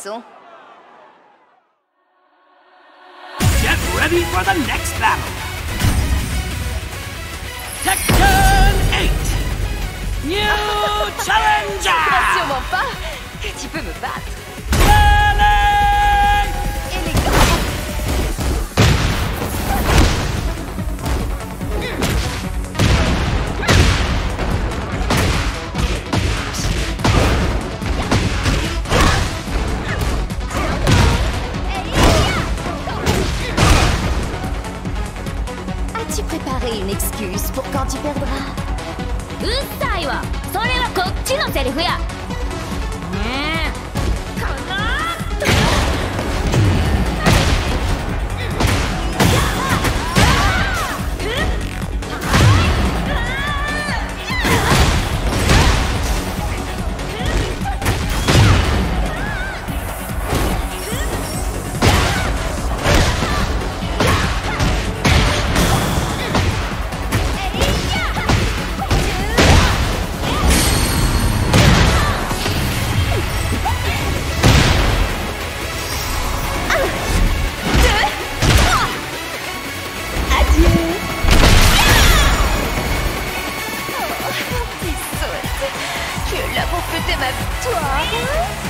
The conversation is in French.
garçon. Get ready for the next battle. Tekken 8. New Challenger. Sûrement pas. Tu peux me battre. Melee. Élégant. As-tu préparé une excuse pour quand tu perdras? うっさいわ。それはこっちのセリフや。ねえ。かな。 Tu es là pour fêter ma victoire.